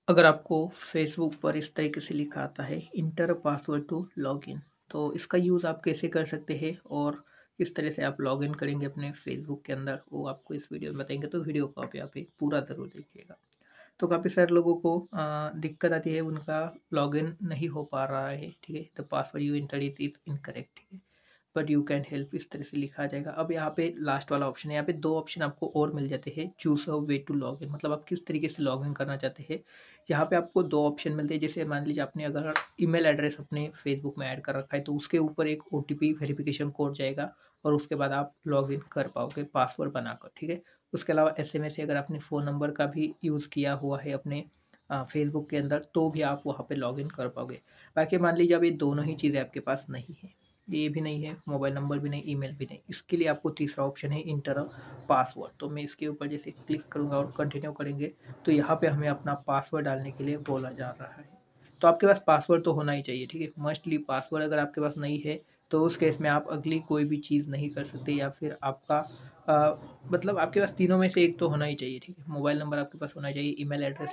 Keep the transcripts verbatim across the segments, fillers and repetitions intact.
अगर आपको फेसबुक पर इस तरीके से लिखा आता है इंटर पासवर्ड टू लॉगिन, तो इसका यूज़ आप कैसे कर सकते हैं और किस तरह से आप लॉगिन करेंगे अपने फेसबुक के अंदर, वो आपको इस वीडियो में बताएंगे। तो वीडियो को आप यहाँ पे पूरा ज़रूर देखिएगा। तो काफ़ी सारे लोगों को अ, दिक्कत आती है, उनका लॉगिन नहीं हो पा रहा है, ठीक है। The password you enter is is incorrect, ठीक है, बट यू कैन हेल्प, इस तरह से लिखा जाएगा। अब यहाँ पे लास्ट वाला ऑप्शन है, यहाँ पे दो ऑप्शन आपको और मिल जाते हैं, choose a way to log in, मतलब आप किस तरीके से लॉग इन करना चाहते हैं। यहाँ पे आपको दो ऑप्शन मिलते हैं। जैसे मान लीजिए आपने अगर ईमेल एड्रेस अपने फेसबुक में ऐड कर रखा है, तो उसके ऊपर एक ओटीपी वेरिफिकेशन कोड जाएगा और उसके बाद आप लॉग इन कर पाओगे पासवर्ड बनाकर, ठीक है। उसके अलावा एसएमएस से अगर आपने फ़ोन नंबर का भी यूज़ किया हुआ है अपने फेसबुक के अंदर, तो भी आप वहाँ पे लॉगिन कर पाओगे। बाकी मान लीजिए अब ये दोनों ही चीज़ें आपके पास नहीं है, ये भी नहीं है, मोबाइल नंबर भी नहीं, ईमेल भी नहीं, इसके लिए आपको तीसरा ऑप्शन है इंटर पासवर्ड। तो मैं इसके ऊपर जैसे क्लिक करूँगा और कंटिन्यू करेंगे, तो यहाँ पे हमें अपना पासवर्ड डालने के लिए बोला जा रहा है। तो आपके पास पासवर्ड तो होना ही चाहिए, ठीक है, मस्टली पासवर्ड अगर आपके पास नहीं है तो उस केस में आप अगली कोई भी चीज़ नहीं कर सकते, या फिर आपका आ, मतलब आपके पास तीनों में से एक तो होना ही चाहिए, ठीक है। मोबाइल नंबर आपके पास होना चाहिए, ईमेल एड्रेस,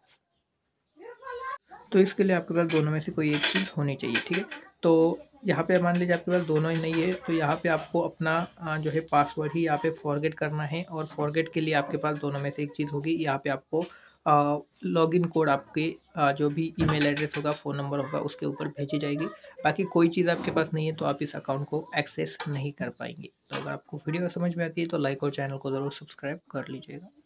तो इसके लिए आपके पास दोनों में से कोई एक चीज़ होनी चाहिए, ठीक है। तो यहाँ पे मान लीजिए आपके पास दोनों ही नहीं है, तो यहाँ पे आपको अपना अ, जो है पासवर्ड ही यहाँ पे फॉरगेट करना है, और फॉरगेट के लिए आपके पास दोनों में से एक चीज़ होगी। यहाँ पे आपको लॉगिन कोड आपके अ, जो भी ईमेल एड्रेस होगा, फ़ोन नंबर होगा, उसके ऊपर भेजी जाएगी। बाकी कोई चीज़ आपके पास नहीं है तो आप इस अकाउंट को एक्सेस नहीं कर पाएंगे। तो अगर आपको वीडियो समझ में आती है तो लाइक और चैनल को ज़रूर सब्सक्राइब कर लीजिएगा।